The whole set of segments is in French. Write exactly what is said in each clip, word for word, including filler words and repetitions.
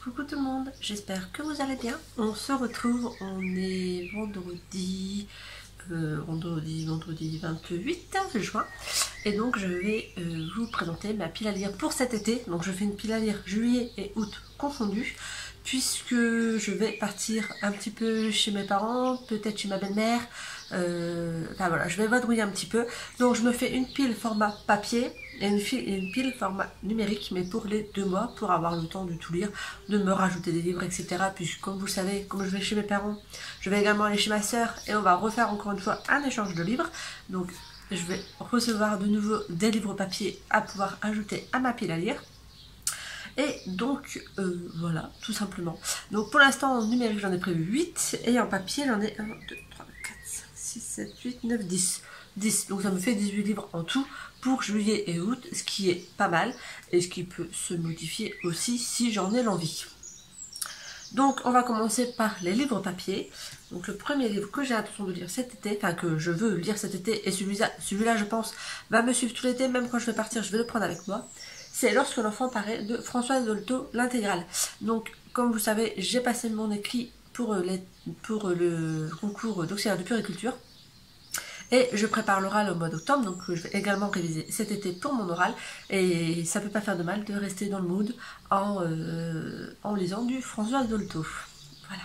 Coucou tout le monde, j'espère que vous allez bien. On se retrouve, on est vendredi, euh, vendredi, vendredi vingt-huit juin. Et donc je vais euh, vous présenter ma pile à lire pour cet été. Donc je fais une pile à lire juillet et août confondus, puisque je vais partir un petit peu chez mes parents, peut-être chez ma belle-mère. Euh, enfin voilà, je vais vadrouiller un petit peu. Donc je me fais une pile format papier et une, file, et une pile format numérique, mais pour les deux mois, pour avoir le temps de tout lire, de me rajouter des livres, et cetera. Puisque comme vous le savez, comme je vais chez mes parents, je vais également aller chez ma soeur et on va refaire encore une fois un échange de livres. Donc je vais recevoir de nouveau des livres papier à pouvoir ajouter à ma pile à lire. Et donc euh, voilà, tout simplement. Donc pour l'instant en numérique j'en ai prévu huit et en papier j'en ai un, deux, trois, quatre, cinq, six, sept, huit, neuf, dix. dix. Donc ça me fait dix-huit livres en tout pour juillet et août, ce qui est pas mal et ce qui peut se modifier aussi si j'en ai l'envie. Donc on va commencer par les livres papier. Donc le premier livre que j'ai l'intention de lire cet été, enfin que je veux lire cet été, et celui-là celui-là je pense va me suivre tout l'été, même quand je vais partir je vais le prendre avec moi. C'est Lorsque l'enfant paraît de Françoise Dolto, l'intégrale. Donc comme vous savez, j'ai passé mon écrit pour, les, pour le concours d'auxiliaire de puriculture. Et je prépare l'oral au mois d'octobre, donc je vais également réviser cet été pour mon oral. Et ça peut pas faire de mal de rester dans le mood en, euh, en lisant du François Dolto. Voilà.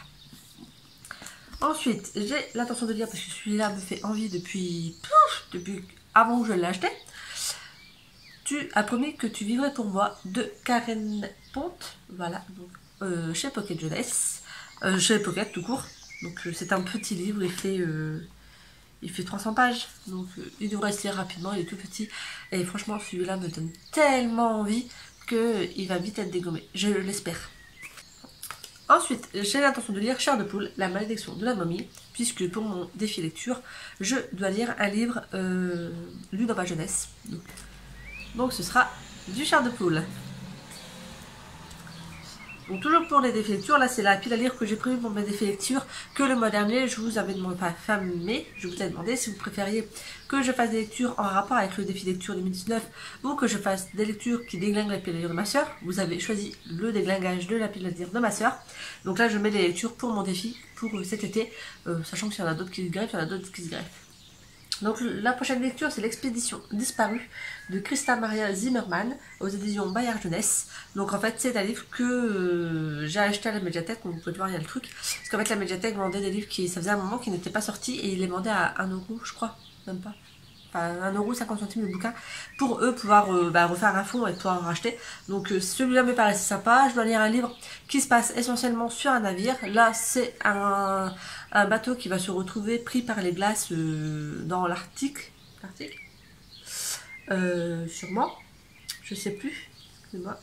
Ensuite, j'ai l'intention de lire, parce que celui-là me fait envie depuis, pouf, depuis avant que je l'ai acheté. Tu as promis que tu vivrais pour moi, de Karen Ponte. Voilà, donc euh, chez Pocket Jeunesse. Euh, chez Pocket tout court. Donc euh, c'est un petit livre, il fait... Euh, Il fait trois cents pages, donc euh, il devrait se lire rapidement, il est tout petit. Et franchement, celui-là me donne tellement envie qu'il va vite être dégommé, je l'espère. Ensuite, j'ai l'intention de lire Chair de poule, la malédiction de la momie, puisque pour mon défi lecture, je dois lire un livre euh, lu dans ma jeunesse. Donc, donc ce sera du Chair de poule. Donc toujours pour les défis lecture, là c'est la pile à lire que j'ai prévue pour mes défis lecture, que le mois dernier je vous avais demandé, enfin mai, je vous ai demandé si vous préfériez que je fasse des lectures en rapport avec le défi lecture deux mille dix-neuf ou que je fasse des lectures qui déglinguent la pile à lire de ma soeur. Vous avez choisi le déglingage de la pile à lire de ma soeur. Donc là je mets les lectures pour mon défi pour cet été, euh, sachant qu'il y en a d'autres qui se greffent, il y en a d'autres qui se greffent. Donc la prochaine lecture c'est L'expédition disparue de Christa Maria Zimmermann aux éditions Bayard Jeunesse. Donc en fait c'est un livre que euh, j'ai acheté à la médiathèque, donc vous pouvez voir il y a le truc. Parce qu'en fait la médiathèque vendait des livres qui ça faisait un moment qui n'étaient pas sortis et ils les vendaient à un euro je crois, même pas. Enfin un euro cinquante centimes le bouquin pour eux pouvoir euh, bah, refaire un fond et pouvoir racheter. Donc euh, celui-là me paraissait sympa. Je dois lire un livre qui se passe essentiellement sur un navire. Là c'est un, un bateau qui va se retrouver pris par les glaces euh, dans l'Arctique. L'Arctique euh, sûrement. Je sais plus. Excusez-moi.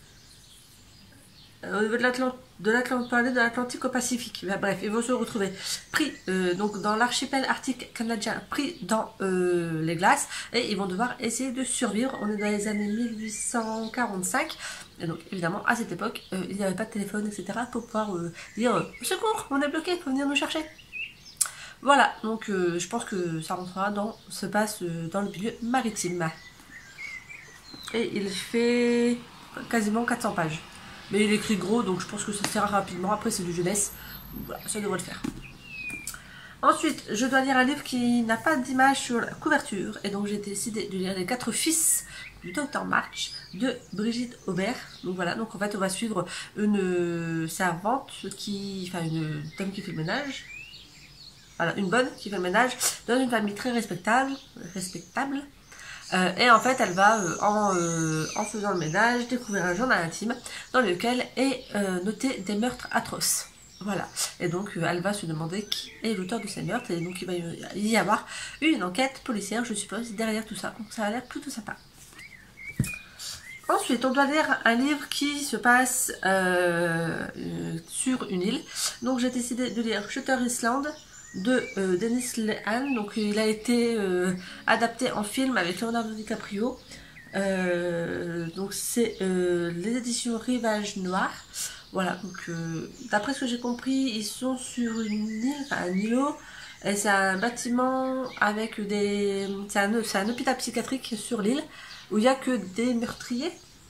Au niveau de l'Atlantique, de l'Atlantique au Pacifique. Ben, bref, ils vont se retrouver pris euh, donc dans l'archipel arctique canadien, pris dans euh, les glaces, et ils vont devoir essayer de survivre. On est dans les années mille huit cent quarante-cinq, et donc évidemment à cette époque, euh, il n'y avait pas de téléphone, et cetera pour pouvoir euh, dire euh, secours, on est bloqué, faut venir nous chercher. Voilà, donc euh, je pense que ça rentrera dans, se passe euh, dans le milieu maritime. Et il fait quasiment quatre cents pages. Mais il écrit gros, donc je pense que ça sert rapidement. Après, c'est du jeunesse. Voilà, ça devrait le faire. Ensuite, je dois lire un livre qui n'a pas d'image sur la couverture. Et donc, j'ai décidé de lire Les quatre fils du docteur March de Brigitte Aubert. Donc voilà, donc en fait, on va suivre une servante qui... Enfin, une dame qui fait le ménage. Voilà, une bonne qui fait le ménage dans une famille très respectable. respectable. Euh, et en fait, elle va, euh, en, euh, en faisant le ménage, découvrir un journal intime dans lequel est euh, noté des meurtres atroces. Voilà. Et donc, euh, elle va se demander qui est l'auteur de ces meurtres. Et donc, il va y avoir une enquête policière, je suppose, derrière tout ça. Donc, ça a l'air plutôt sympa. Ensuite, on doit lire un livre qui se passe euh, euh, sur une île. Donc, j'ai décidé de lire Shutter Island de euh, Dennis Lehane. Donc il a été euh, adapté en film avec Leonardo DiCaprio. Euh, donc c'est euh, les éditions Rivage Noir. Voilà, donc euh, d'après ce que j'ai compris, ils sont sur une île, enfin un îlot, et c'est un bâtiment avec des... C'est un, un hôpital psychiatrique sur l'île, où il n'y a que des meurtriers.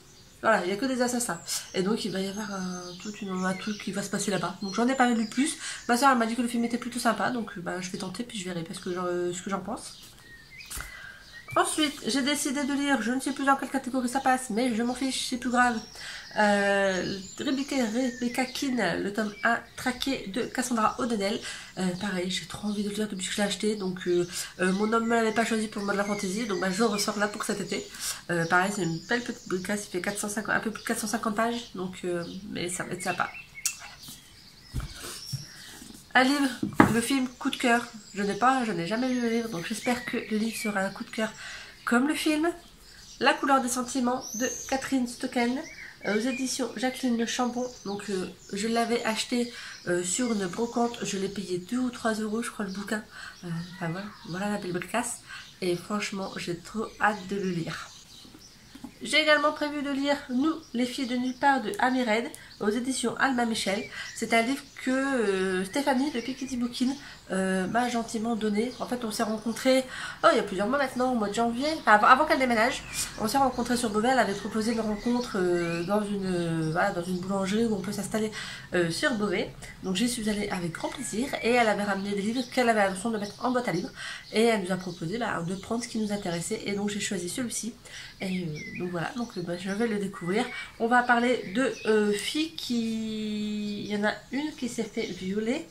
Voilà, il n'y a que des assassins. Et donc il va y avoir un, tout une, un truc qui va se passer là-bas. Donc j'en ai pas lu plus. Ma soeur elle m'a dit que le film était plutôt sympa, donc bah, je vais tenter puis je verrai parce que euh, ce que j'en pense. Ensuite, j'ai décidé de lire, je ne sais plus dans quelle catégorie ça passe, mais je m'en fiche, c'est plus grave. Euh, Rebecca, Rebecca Keane, le tome un, traqué de Cassandra O'Donnell. Euh, pareil, j'ai trop envie de le lire depuis que je l'ai acheté, donc euh, euh, mon homme ne l'avait pas choisi pour le mode de la fantasy, donc bah, je ressors là pour cet été. Euh, pareil, c'est une belle petite bricasse, il fait quatre cent cinquante, un peu plus de quatre cent cinquante pages, donc euh, mais ça va être sympa. Un livre, le film coup de cœur. Je n'ai pas, je n'ai jamais lu le livre, donc j'espère que le livre sera un coup de cœur comme le film. La couleur des sentiments de Catherine Stocken, euh, aux éditions Jacqueline Le Chambon. Donc euh, je l'avais acheté euh, sur une brocante, je l'ai payé deux ou trois euros, je crois, le bouquin. Euh, enfin voilà, voilà la belle bricasse. Et franchement, j'ai trop hâte de le lire. J'ai également prévu de lire Nous, les filles de nulle part de Amy Reid aux éditions Alma Michel. C'est un livre que euh, Stéphanie de Piketty Bookin euh, m'a gentiment donné. En fait, on s'est rencontrés oh, il y a plusieurs mois maintenant, au mois de janvier, enfin, avant, avant qu'elle déménage. On s'est rencontrés sur Beauvais. Elle avait proposé une rencontre euh, dans, une, euh, voilà, dans une boulangerie où on peut s'installer euh, sur Beauvais. Donc j'y suis allée avec grand plaisir et elle avait ramené des livres qu'elle avait l'intention de mettre en boîte à livres. Et elle nous a proposé bah, de prendre ce qui nous intéressait. Et donc j'ai choisi celui-ci. Et euh, donc voilà, donc, bah, je vais le découvrir. On va parler de euh, filles qui... Il y en a une qui s'est fait violer.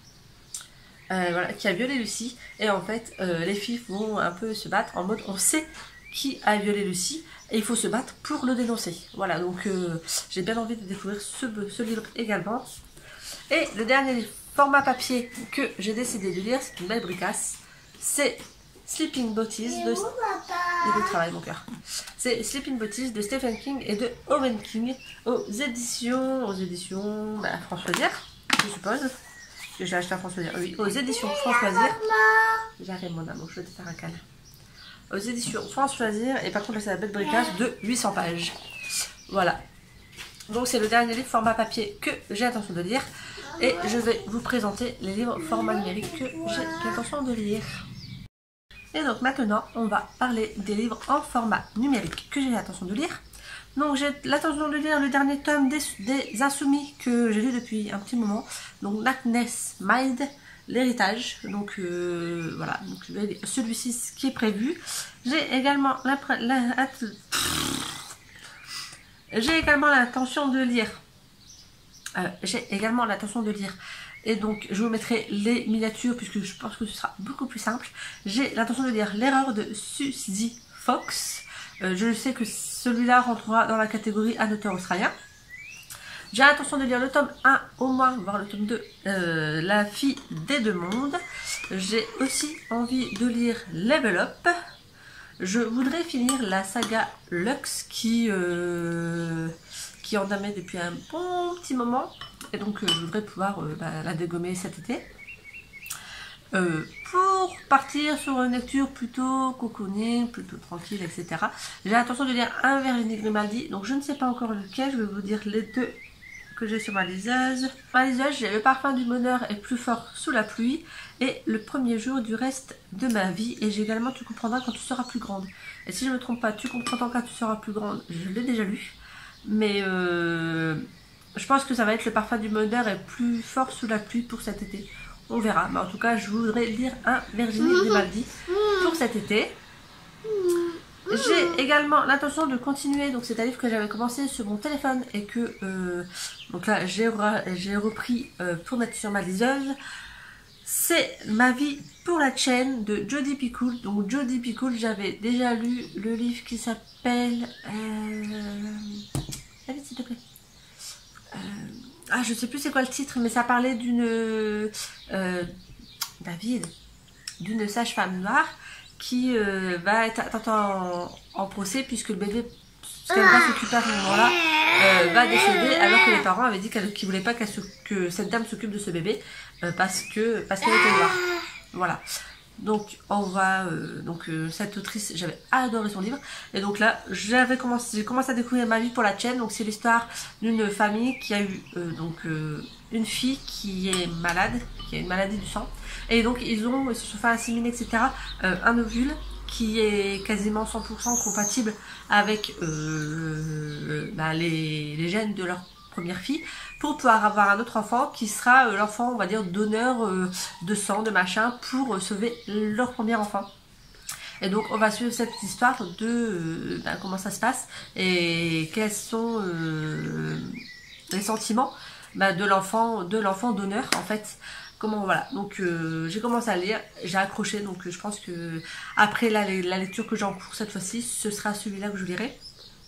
Euh, voilà, qui a violé Lucie. Et en fait, euh, les filles vont un peu se battre en mode on sait qui a violé Lucie. Et il faut se battre pour le dénoncer. Voilà, donc euh, j'ai bien envie de découvrir ce, ce livre également. Et le dernier livre, format papier, que j'ai décidé de lire, c'est une belle bricasse. C'est Sleeping Beauties de... Il est travail mon cœur. C'est Sleeping Beauties de Stephen King et de Owen King aux éditions... Aux éditions... Bah, France Loisirs, je suppose. Que j'ai acheté à France Loisirs. Oui, aux éditions France Loisirs. J'arrive mon amour, je vais te faire un câlin. Aux éditions France Loisirs. Et par contre là c'est la belle bricasse de huit cents pages. Voilà. Donc c'est le dernier livre format papier que j'ai l'intention de lire. Et je vais vous présenter les livres format numérique que j'ai l'intention de lire. Et donc maintenant, on va parler des livres en format numérique que j'ai l'intention de lire. Donc j'ai l'intention de lire le dernier tome des, des Insoumis que j'ai lu depuis un petit moment. Donc Nacnes Mind, l'héritage. Donc euh, voilà, donc celui-ci qui est prévu. J'ai également la, la, j'ai également l'intention de lire. Euh, j'ai également l'intention de lire. Et donc, je vous mettrai les miniatures puisque je pense que ce sera beaucoup plus simple. J'ai l'intention de lire L'erreur de Suzy Fox. Euh, je sais que celui-là rentrera dans la catégorie un auteur australien. J'ai l'intention de lire le tome un au moins, voire le tome deux, euh, La fille des deux mondes. J'ai aussi envie de lire Level Up. Je voudrais finir la saga Lux qui... Euh, qui en damait depuis un bon petit moment. Et donc euh, je voudrais pouvoir euh, bah, la dégommer cet été. Euh, pour partir sur une lecture plutôt cocooning, plutôt tranquille, et cetera. J'ai l'intention de lire un Virginie Grimaldi. Donc je ne sais pas encore lequel, je vais vous dire les deux que j'ai sur ma liseuse. Ma liseuse, j'ai Le parfum du bonheur est plus fort sous la pluie et Le premier jour du reste de ma vie. Et j'ai également Tu comprendras quand tu seras plus grande. Et si je ne me trompe pas, Tu comprendras quand tu seras plus grande, je l'ai déjà lu. Mais euh, je pense que ça va être Le parfum du bonheur est plus fort sous la pluie pour cet été. On verra. Mais en tout cas, je voudrais lire un Virginie Grimaldi pour cet été. J'ai également l'intention de continuer. Donc c'est un livre que j'avais commencé sur mon téléphone et que euh, donc là j'ai repris euh, pour mettre sur ma liseuse. C'est Ma vie pour la chaîne de Jodi Picoult. Donc Jodi Picoult, j'avais déjà lu le livre qui s'appelle... Euh... Allez, s'il te plaît. Euh... Ah, je sais plus c'est quoi le titre, mais ça parlait d'une... Euh... David, d'une sage-femme noire qui euh, va être en, en procès puisque le bébé qu'elle va s'occuper à ce moment-là euh, va décéder alors que les parents avaient dit qu'ils ne voulaient pas qu que cette dame s'occupe de ce bébé euh, parce que parce qu'elle était noire. Voilà. Donc on va euh, donc euh, cette autrice, j'avais adoré son livre et donc là j'avais commencé j'ai commencé à découvrir Ma vie pour la chaîne. Donc c'est l'histoire d'une famille qui a eu euh, donc euh, une fille qui est malade, qui a une maladie du sang et donc ils ont ils se sont fait inséminer etc euh, un ovule qui est quasiment cent pour cent compatible avec euh, bah, les, les gènes de leur première fille, pour pouvoir avoir un autre enfant qui sera euh, l'enfant, on va dire, donneur euh, de sang, de machin, pour euh, sauver leur premier enfant. Et donc on va suivre cette histoire de euh, bah, comment ça se passe et quels sont euh, les sentiments bah, de l'enfant de l'enfant donneur en fait. Comment voilà, donc euh, j'ai commencé à lire, j'ai accroché, donc euh, je pense que après la, la lecture que j'ai en cours cette fois-ci, ce sera celui-là que je lirai.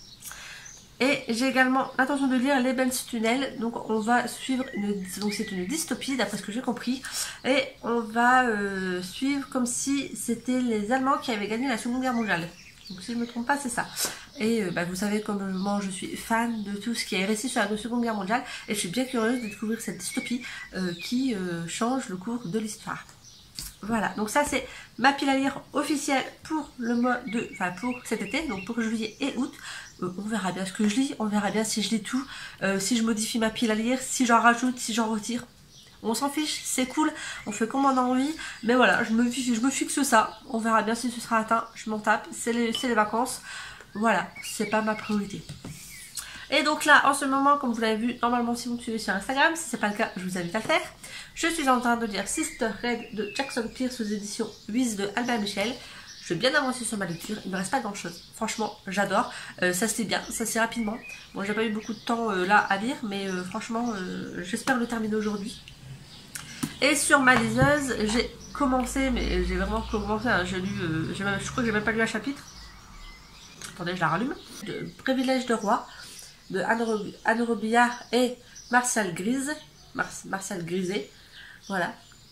Et j'ai également l'intention de lire l'Eben's Tunnel, donc on va suivre, une, donc c'est une dystopie d'après ce que j'ai compris, et on va euh, suivre comme si c'était les Allemands qui avaient gagné la Seconde Guerre mondiale. Donc si je ne me trompe pas, c'est ça. Et euh, bah, vous savez comment je suis fan de tout ce qui est récit sur la Seconde Guerre mondiale, et je suis bien curieuse de découvrir cette dystopie euh, qui euh, change le cours de l'histoire. Voilà, donc ça c'est ma pile à lire officielle pour le mois de, enfin pour cet été, donc pour juillet et août. Euh, on verra bien ce que je lis, on verra bien si je lis tout, euh, si je modifie ma pile à lire, si j'en rajoute, si j'en retire. On s'en fiche, c'est cool, on fait comme on a envie, mais voilà, je me, je me fixe ça, on verra bien si ce sera atteint, je m'en tape, c'est les, les vacances, voilà, c'est pas ma priorité. Et donc là, en ce moment, comme vous l'avez vu, normalement si vous me suivez sur Instagram, si c'est pas le cas, je vous invite à le faire. Je suis en train de lire Sister Red de Jackson Pearce aux éditions Huys de Albert Michel. Je vais bien avancer sur ma lecture, il me reste pas grand chose. Franchement, j'adore, euh, ça se lit bien, ça se lit rapidement. Bon, j'ai pas eu beaucoup de temps euh, là à lire, mais euh, franchement, euh, j'espère le terminer aujourd'hui. Et sur ma liseuse, j'ai commencé, mais j'ai vraiment commencé, hein, j'ai lu, euh, même, je crois que j'ai même pas lu un chapitre. Attendez, je la rallume. De Privilège de roi de Anne Robillard et Martial Grise, Mar Martial Griset, voilà.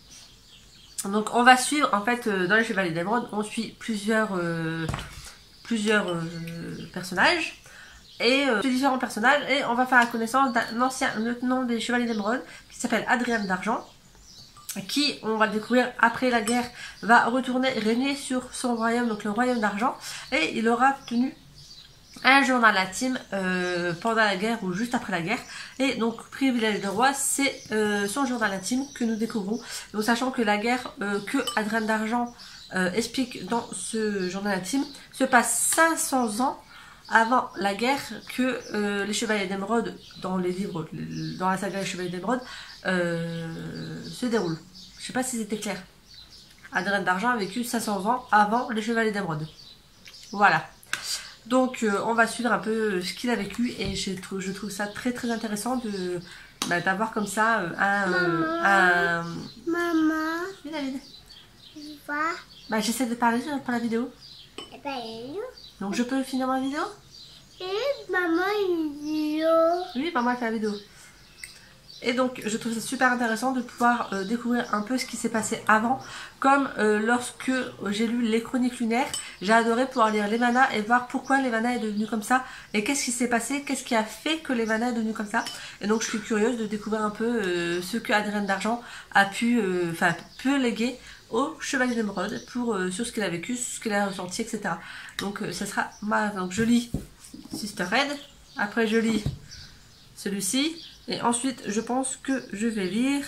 Donc on va suivre, en fait, euh, dans les Chevaliers d'Émeraude, on suit plusieurs, euh, plusieurs euh, personnages, et euh, différents personnages, et on va faire la connaissance d'un ancien lieutenant des Chevaliers d'Émeraude qui s'appelle Adrien d'Argent, qui, on va le découvrir après la guerre, va retourner régner sur son royaume, donc le royaume d'Argent, et il aura tenu un journal intime euh, pendant la guerre ou juste après la guerre. Et donc Privilège de roi, c'est euh, son journal intime que nous découvrons. Donc sachant que la guerre euh, que Adrien d'Argent euh, explique dans ce journal intime se passe cinq cents ans avant la guerre que euh, les Chevaliers d'Émeraude, dans les livres, dans la saga Les Chevaliers d'Émeraude, euh, se déroulent. Je sais pas si c'était clair. Adrien d'Argent a vécu cinq cents ans avant les Chevaliers d'Émeraude. Voilà. Donc euh, on va suivre un peu ce qu'il a vécu, et je trouve, je trouve ça très très intéressant de bah, d'avoir comme ça euh, un, euh, un... Maman. Oui, David. Quoi? Bah j'essaie de parler pour la vidéo. Eh ben, Donc je peux finir ma vidéo? et maman, une vidéo. Oui, maman fait la vidéo. Et donc je trouve ça super intéressant de pouvoir euh, découvrir un peu ce qui s'est passé avant, comme euh, lorsque j'ai lu les chroniques lunaires, j'ai adoré pouvoir lire Levana et voir pourquoi Levana est devenue comme ça, et qu'est-ce qui s'est passé, qu'est-ce qui a fait que Levana est devenue comme ça. Et donc je suis curieuse de découvrir un peu euh, ce que Adrien d'Argent a pu, euh, enfin peut léguer au Chevalier d'Émeraude pour euh, sur ce qu'il a vécu, sur ce qu'il a ressenti, et cetera. Donc euh, ça sera ma, donc je lis Sister Red, après je lis celui-ci. Et ensuite, je pense que je vais lire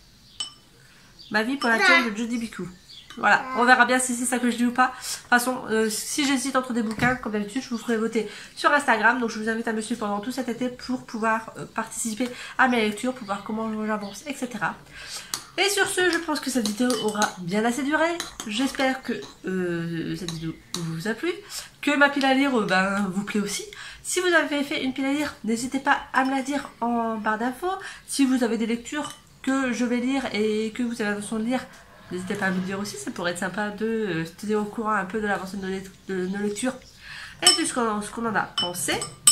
Ma vie pour la tienne de Judy Bicou. Voilà, on verra bien si c'est ça que je dis ou pas. De toute façon, euh, si j'hésite entre des bouquins, comme d'habitude, je vous ferai voter sur Instagram. Donc je vous invite à me suivre pendant tout cet été pour pouvoir euh, participer à mes lectures, pour voir comment j'avance, et cetera. Et sur ce, je pense que cette vidéo aura bien assez duré. J'espère que euh, cette vidéo vous a plu, que ma pile à lire euh, ben, vous plaît aussi. Si vous avez fait une pile à lire, n'hésitez pas à me la dire en barre d'infos. Si vous avez des lectures que je vais lire et que vous avez l'intention de lire, n'hésitez pas à me le dire aussi. Ça pourrait être sympa de euh, se tenir au courant un peu de l'avancée de, de nos lectures et de ce qu'on qu'on en a pensé.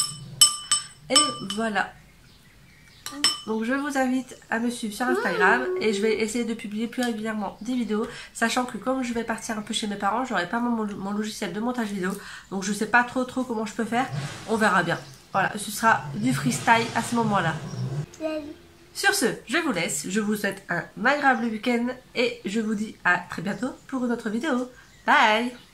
Et voilà. Donc je vous invite à me suivre sur Instagram, et je vais essayer de publier plus régulièrement des vidéos, sachant que comme je vais partir un peu chez mes parents, j'aurai pas mon, mon logiciel de montage vidéo, donc je sais pas trop trop comment je peux faire, on verra bien. Voilà, ce sera du freestyle à ce moment-là. Sur ce, je vous laisse, je vous souhaite un agréable week-end et je vous dis à très bientôt pour une autre vidéo. Bye!